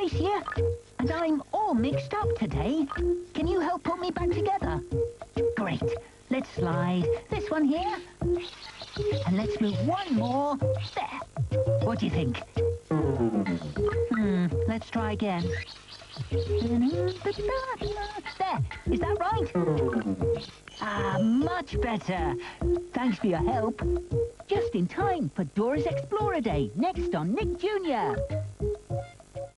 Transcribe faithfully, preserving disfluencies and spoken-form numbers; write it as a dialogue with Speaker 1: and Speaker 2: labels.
Speaker 1: space here, and I'm all mixed up today. Can you help put me back together? Great. Let's slide this one here, and let's move one more there. What do you think? Hmm, let's try again. There, is that right? Ah, much better. Thanks for your help. Just in time for Dora's Explorer Day, next on Nick Junior